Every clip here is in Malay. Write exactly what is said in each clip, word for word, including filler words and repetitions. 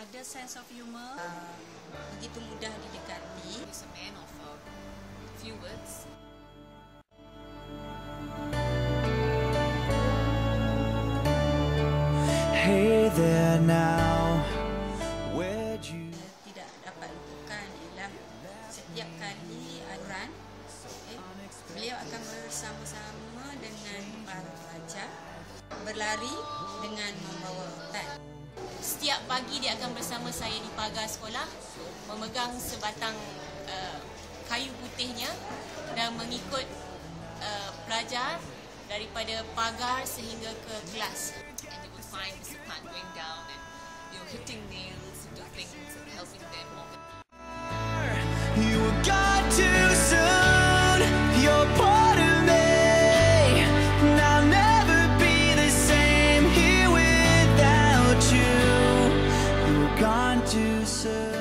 ada sense of humor, uh, begitu mudah didekati. He's a man of a few words. Hey there now, where'd you... Tidak dapat lupakan ialah setiap kali aluran, okay, beliau akan bersama-sama dengan para pelajar berlari dengan membawa rotan. Setiap pagi dia akan bersama saya di pagar sekolah, memegang sebatang uh, kayu putihnya dan mengikut uh, pelajar daripada pagar sehingga ke kelas. And you would find Mister Khan going down and you know, hitting nails into things and helping them all. You got too soon, you're part of me, and I'll never be the same here without you. You're gone too soon.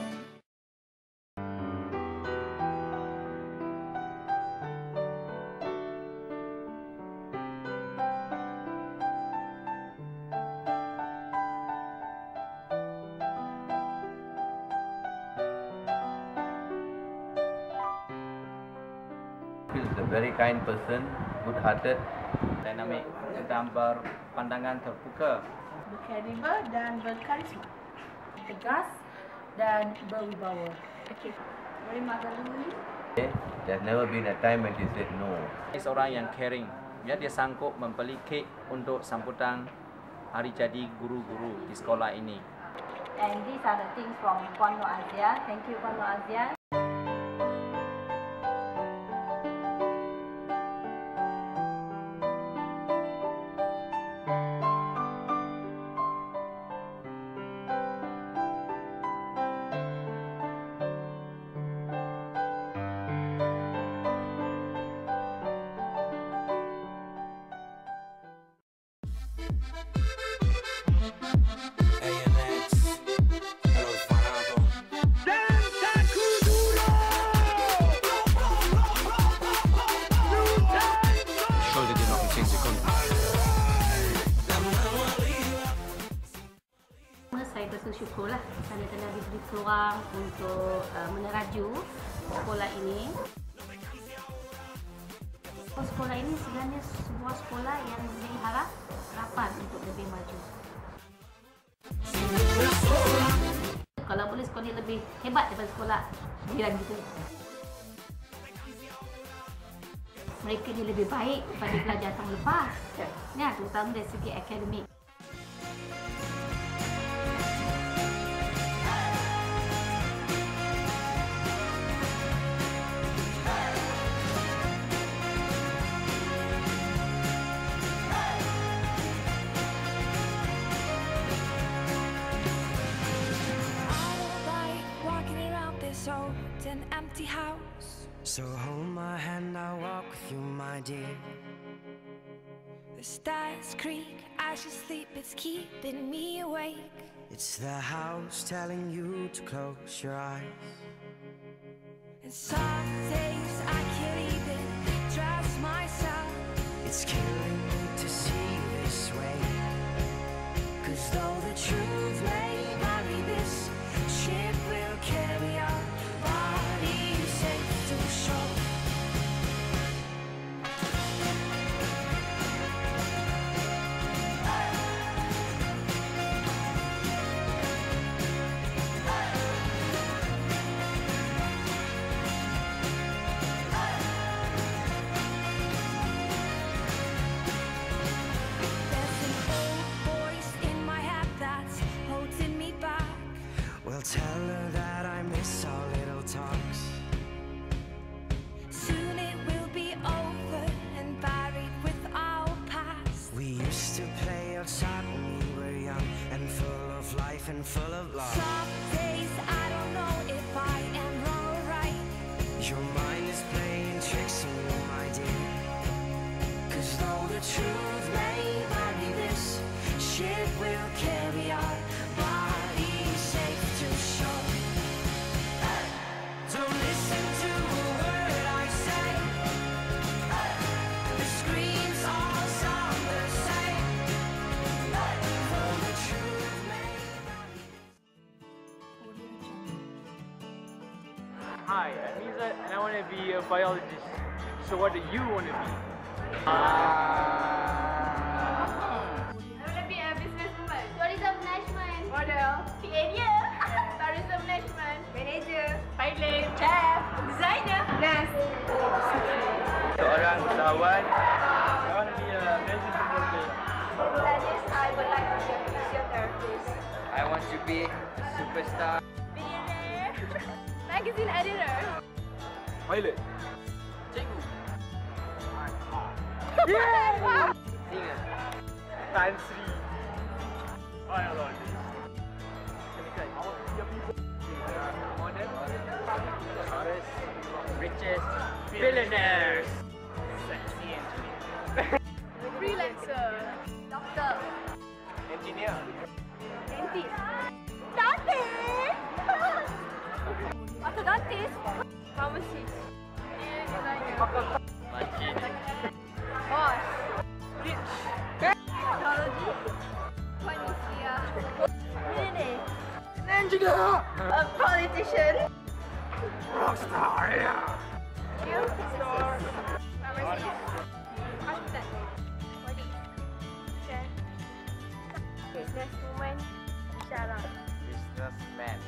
He's a very kind person, good-hearted, dynamic, gambar pandangan terbuka, berkaliber dan berkarisma, tegas dan berwibawa. Okey, very motherly. There's never been a time when he said no. Dia seorang yang caring. Ya, dia sanggup membeli kek untuk sambutan hari jadi guru-guru di sekolah ini. And these are the things from Puan Nur Azia. Thank you, Puan Nur Azia. Danza Kuduro! Surely did not Lucenzo contact. Saya bersyukur lah kerana telah diberi peluang untuk uh, meneraju sekolah ini. Sekolah ini sebenarnya sebuah sekolah yang memberi harap harapan untuk lebih maju. Kalau boleh sekolah ini lebih hebat daripada sekolah jiran kita. Mereka ni lebih baik daripada pelajar tahun lepas. Ya, terutama dari segi akademik. An empty house. So hold my hand, I'll walk with you, my dear. The stars creak as you sleep, it's keeping me awake. It's the house telling you to close your eyes. And some days I can't even trust myself. It's killing me to see you this way. Cause though the truth may vary, this ship will carry on. Tell her that I miss our little talks. Soon it will be over and buried with our past. We used to play outside when we were young and full of life and full of love. Some days I don't know if I am wrong or right. Your mind is playing tricks on you, my dear. Cause though the truth may vary, this ship will carry our bodies safe to shore. Don't listen to a word I say. The screams all sound the same. Though the truth may vary. Hi, I'm Isa, and I want to be a biologist. So what do you want to be? I want to be a businesswoman. Tourism management. Model. P A D. Tourism management. Manager. Pilot. Chef. Designer. Nurse. Seorang usahawan. I want to be a music promoter. Artist. I would like to be a physiotherapist. I want to be a superstar. Billionaire. Magazine editor. Pilot. Cikgu. Yeah! Singer. Tan Sri. Biologist. Model. Artist. Richest. Billionaires. Sexy engineer. Freelancer. Doctor. Engineer. Dentist. Dentist. Orthodontist. Pharmacist. Designer. Makcik. Boss. Rich. Technology. Manusia. Millionaire. Engineer. A politician. Rockstar. Geophysicist. Pharmacist. Hospital. Police. Chef. Businesswoman. Syarah. Businessman.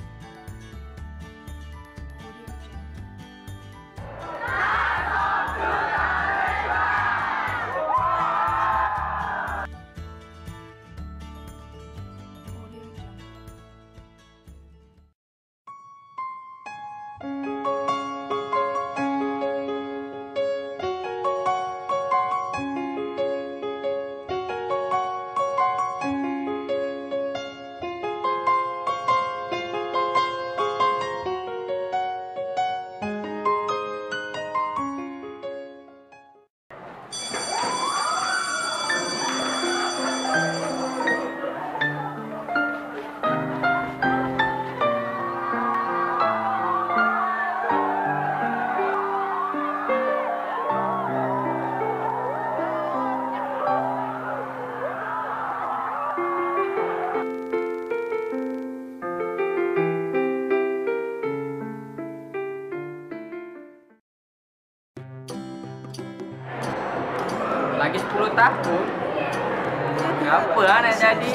Lagi sepuluh tahun. Apa lah nak jadi?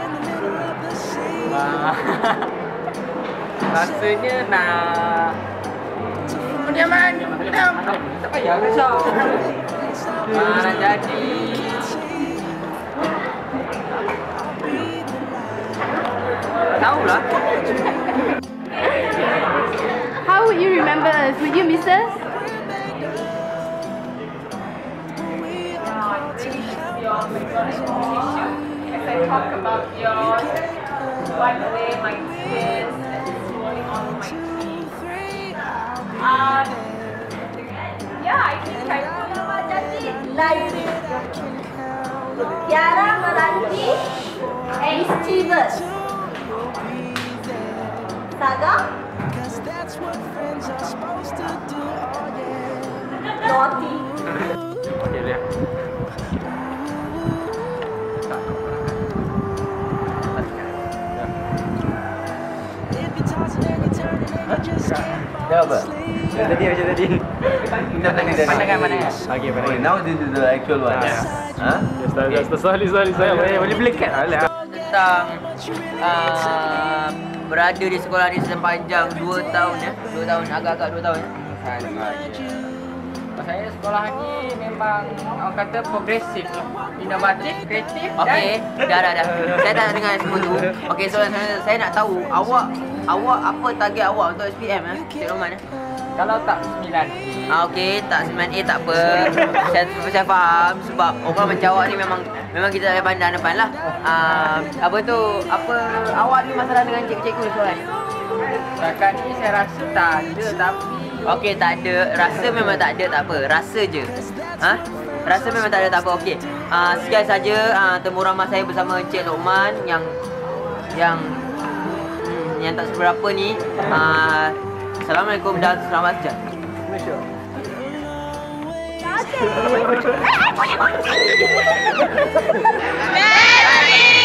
Ah, rasanya nak Pediaman. Tak payah risau. Ah, nak jadi tahu lah. How would you remember us? Would you miss us? As I talk about your one day, my experience that is rolling on my teeth. Um, yeah, I think I will jadi Daydream. Tiara Meranti. Mischievous. Saga. Naughty. Okey dia. Dah apa? Macam tadi, macam tadi. Kita tadi tadi. Pandangan mana? Okay, pandangan. Now this is the actual one. Yes. Huh? Yes, dah, dah, dah, sorry, sorry, saya boleh boleh belikan lah. Tentang uh, berada di sekolah ni sepanjang dua tahun ya. dua tahun, agak-agak dua tahun. Saya sekolah ni memang orang kata progresif lah. Inovatif, kreatif. Okey, dah dah dah. Saya tak nak dengar semua tu. Okey, soalan saya, saya nak tahu awak awak apa target awak untuk S P M eh? Cik Roman eh? Kalau tak sembilan A. Ah okey, tak sembilan A tak apa. saya saya faham sebab orang macam awak ni memang memang kita tak pandang depan lah. Ah apa tu? Apa awak ada masalah dengan cikgu-cikgu di sekolah ni? Setakat ni saya rasa tak ada tapi okey, tak ada. Rasa memang tak ada, tak apa. Rasa je. Ha? Rasa memang tak ada, tak apa. Okey. Uh, sekian saja uh, temu ramah saya bersama Encik Lokman yang yang hmm, yang tak seberapa ni. Uh, Assalamualaikum dan selamat sejahtera. Malaysia.